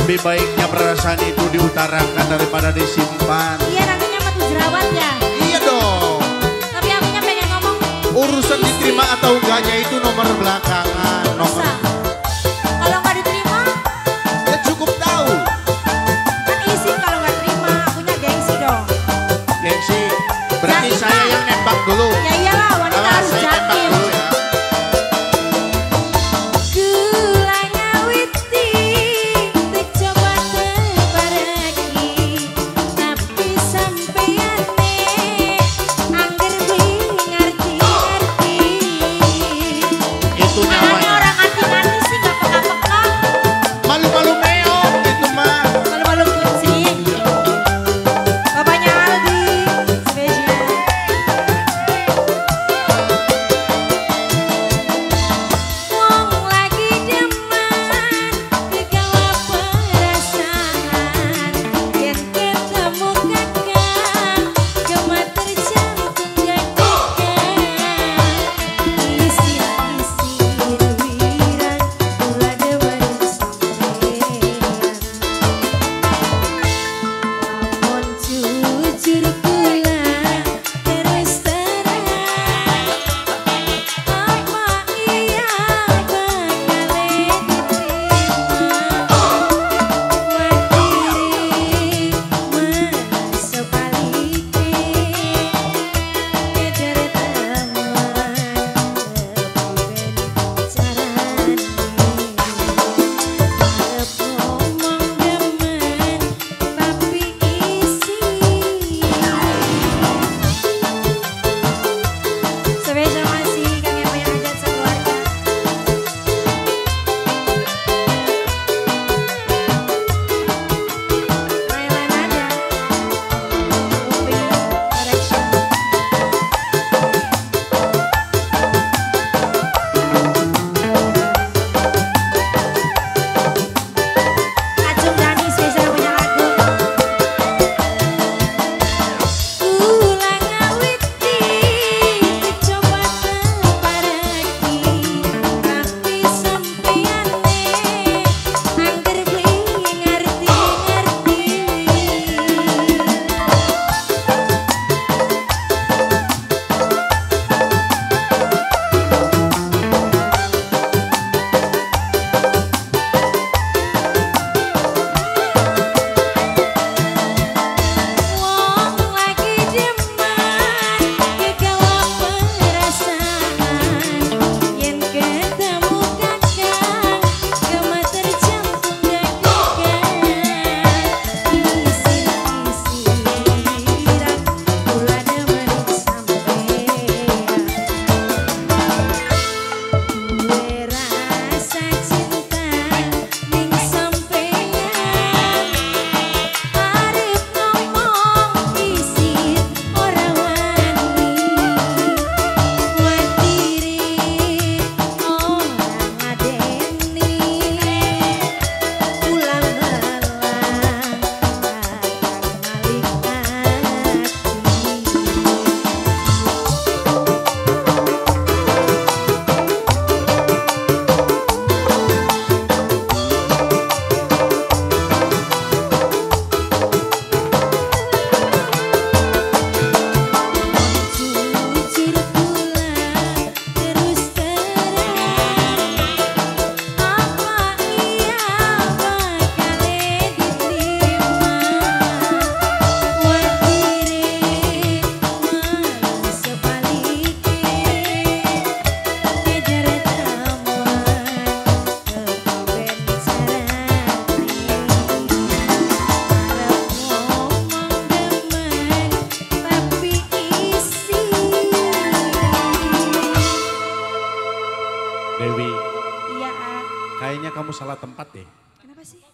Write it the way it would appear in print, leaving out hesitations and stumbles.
Lebih baiknya perasaan itu diutarakan daripada disimpan. Iya nantinya batu jerawat ya. Iya dong. Tapi akunya pengen ngomong. Urusan diterima atau enggaknya itu nomor belakangan. Nomor. Kalau nggak diterima? Ya cukup tahu. Kan isi kalau nggak terima, akunya gengsi dong. Gengsi. Berarti Jatim, saya yang nembak dulu. Ya iyalah wanita Alah, harus saya nembak jatim. dulu ya. Dewi, Iya, kayaknya kamu salah tempat deh. kenapa sih?